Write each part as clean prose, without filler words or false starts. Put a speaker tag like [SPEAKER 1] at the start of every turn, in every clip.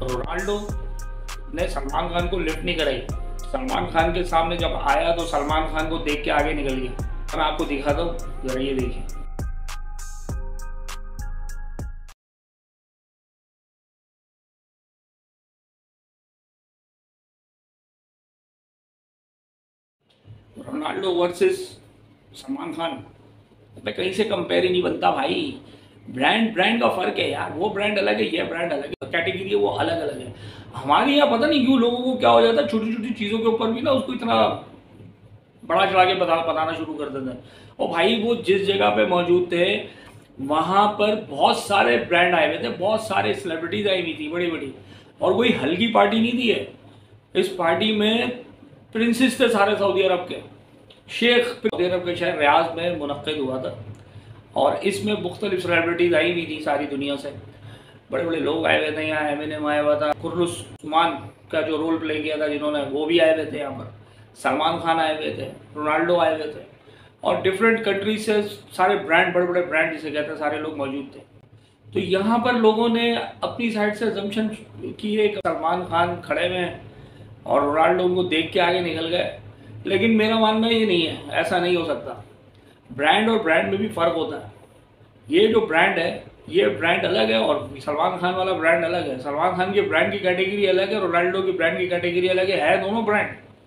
[SPEAKER 1] Ronaldo ने सलमान खान को lift नहीं कराई। सलमान खान के सामने जब आया तो सलमान खान को देख के आगे निकल गया। मैं आपको दिखाता हूँ, जरा ये देखिए। रोनाल्डो वर्सेस सलमान खान मैं कहीं से कंपेयर ही नहीं बनता भाई। ब्रांड का फर्क है यार। वो ब्रांड अलग है, ये ब्रांड अलग है, कैटेगरी है वो अलग अलग है। हमारे यहाँ पता नहीं क्यों लोगों को क्या हो जाता है, छोटी छोटी चीज़ों के ऊपर भी ना उसको इतना बड़ा चढ़ा के बताना शुरू कर देते हैं। और भाई वो जिस जगह पे मौजूद थे वहाँ पर बहुत सारे ब्रांड आए हुए थे, बहुत सारे सेलिब्रिटीज आई हुई थी बड़ी बड़ी, और कोई हल्की पार्टी नहीं थी है। इस पार्टी में प्रिंसेस थे सारे सऊदी अरब के। शेख सऊदी अरब के शहर रियाद में मुनक्किद हुआ था और इसमें मुख्तलिफ सेलिब्रिटीज आई हुई थी सारी दुनिया से। बड़े बड़े लोग आए हुए थे यहाँ। एमिनेम आया हुआ था, कुर्रुस उस्मान का जो रोल प्ले किया था जिन्होंने, वो भी आए हुए थे यहाँ पर। सलमान खान आए हुए थे, रोनाल्डो आए हुए थे, और डिफरेंट कंट्री से सारे ब्रांड, बड़े बड़े ब्रांड जिसे कहते हैं, सारे लोग मौजूद थे। तो यहाँ पर लोगों ने अपनी साइड से अजम्पशन की है कि सलमान खान खड़े हुए हैं और रोनाल्डो उनको देख के आगे निकल गए। लेकिन मेरा मानना ये नहीं है, ऐसा नहीं हो सकता। ब्रांड और ब्रांड में भी फ़र्क होता है। ये जो ब्रांड है ये ब्रांड अलग है और सलमान खान वाला ब्रांड अलग है। सलमान खान के ब्रांड की कैटेगरी अलग है, रोनाल्डो की ब्रांड की कैटेगरी अलग है दोनों ब्रांड।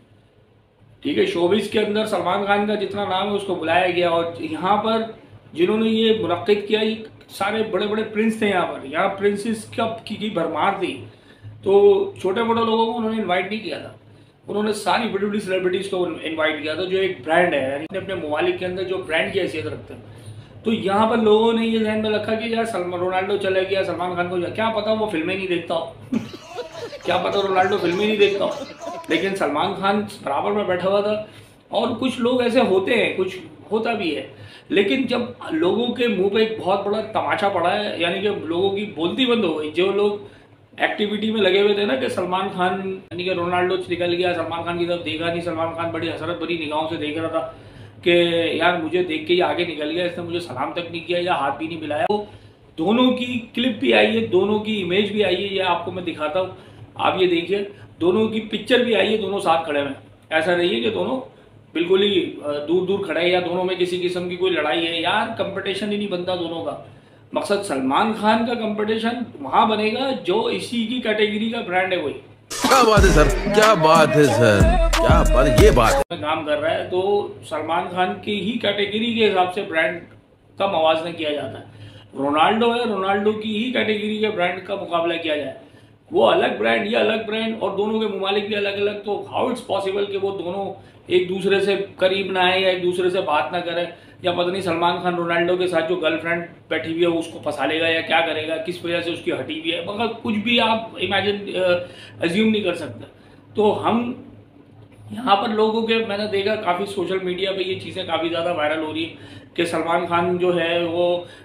[SPEAKER 1] ठीक है, शोबिस के अंदर सलमान खान का जितना नाम है उसको बुलाया गया, और यहाँ पर जिन्होंने ये मुनक्किद किया ये सारे बड़े बड़े प्रिंस थे। यहाँ पर यहाँ प्रिंसेस की भरमार थी। तो छोटे मोटे लोगों को उन्होंने इन्वाइट नहीं किया था, उन्होंने सारी बड़ी बड़ी सेलिब्रिटीज़ को इन्वाइट किया था जो एक ब्रांड है, यानी अपने ममालिक के अंदर जो ब्रांड की हैसियत रखते हैं। तो यहाँ पर लोगों ने ये ध्यान में रखा कि यार रोनाल्डो चले गया, सलमान खान को क्या पता वो फिल्में नहीं देखता हो क्या पता रोनाल्डो फिल्में नहीं देखता हो, लेकिन सलमान खान बराबर में बैठा हुआ था। और कुछ लोग ऐसे होते हैं, कुछ होता भी है, लेकिन जब लोगों के मुंह पे एक बहुत बड़ा तमाचा पड़ा है, यानी कि लोगों की बोलती बंद हो गई। जो लोग एक्टिविटी में लगे हुए थे ना कि सलमान खान यानी कि रोनाल्डो निकल गया, सलमान खान की तरफ देखा नहीं, सलमान खान बड़ी हसरत भरी निगाहों से देख रहा था कि यार मुझे देख के ये आगे निकल गया, इसने मुझे सलाम तक नहीं किया या हाथ भी नहीं मिलाया। तो दोनों की क्लिप भी आई है, दोनों की इमेज भी आई है, ये आपको मैं दिखाता हूँ, आप ये देखिए। दोनों की पिक्चर भी आई है, दोनों साथ खड़े हैं। ऐसा नहीं है कि दोनों बिल्कुल ही दूर दूर खड़े हैं या दोनों में किसी किस्म की कोई लड़ाई है। यार कंपटीशन ही नहीं बनता दोनों का। मकसद सलमान खान का कंपटीशन वहां बनेगा जो इसी की कैटेगरी का ब्रांड है। वही
[SPEAKER 2] क्या बात है सर, क्या बात है सर, क्या बात है, ये बात
[SPEAKER 1] है। काम कर रहा है तो सलमान खान की ही कैटेगरी के हिसाब से ब्रांड का मवाजना किया जाता है। रोनाल्डो है, रोनाल्डो की ही कैटेगरी के ब्रांड का मुकाबला किया जाए। वो अलग ब्रांड, ये अलग ब्रांड, और दोनों के ममालिक भी अलग अलग। तो हाउ इट्स पॉसिबल कि वो दोनों एक दूसरे से करीब ना आए या एक दूसरे से बात ना करें, या पता नहीं सलमान खान रोनाल्डो के साथ जो गर्लफ्रेंड बैठी हुई है उसको फंसा लेगा या क्या करेगा, किस वजह से उसकी हटी हुई है, मगर कुछ भी आप इमेजिन अज्यूम नहीं कर सकते। तो हम यहाँ पर लोगों के, मैंने देखा काफ़ी सोशल मीडिया पे ये चीज़ें काफ़ी ज़्यादा वायरल हो रही है कि सलमान खान जो है वो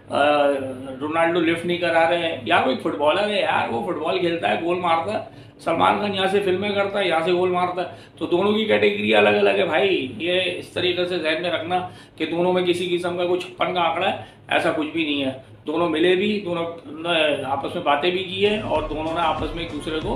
[SPEAKER 1] रोनाल्डो लिफ्ट नहीं करा रहे हैं। यार वो एक फुटबॉलर है यार, वो फुटबॉल खेलता है, गोल मारता है। सलमान खान यहाँ से फिल्में करता है, यहाँ से गोल मारता है। तो दोनों की कैटेगरी अलग अलग है भाई। ये इस तरीके से ध्यान में रखना कि दोनों में किसी किस्म का कोई 56 का आंकड़ा है, ऐसा कुछ भी नहीं है। दोनों मिले भी, दोनों ने आपस में बातें भी की है, और दोनों ने आपस में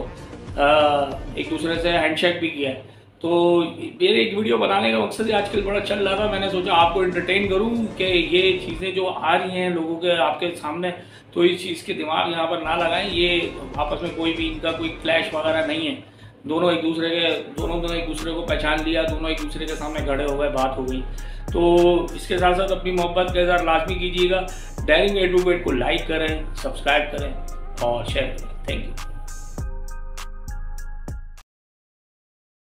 [SPEAKER 1] एक दूसरे से हैंडशेक भी किया है। तो मेरे एक वीडियो बनाने का मकसद आजकल बड़ा चल रहा था, मैंने सोचा आपको एंटरटेन करूं कि ये चीज़ें जो आ रही हैं लोगों के आपके सामने, तो इस चीज़ के दिमाग यहाँ पर ना लगाएं। ये आपस में कोई भी इनका कोई क्लैश वगैरह नहीं है। दोनों एक दूसरे को पहचान लिया, दोनों एक दूसरे के सामने खड़े हो गए, बात हो गई। तो इसके साथ साथ अपनी मोहब्बत का इज़हार लाजमी कीजिएगा। डेयरिंग एडवोकेट को लाइक करें, सब्सक्राइब करें और शेयर करें। Thank you.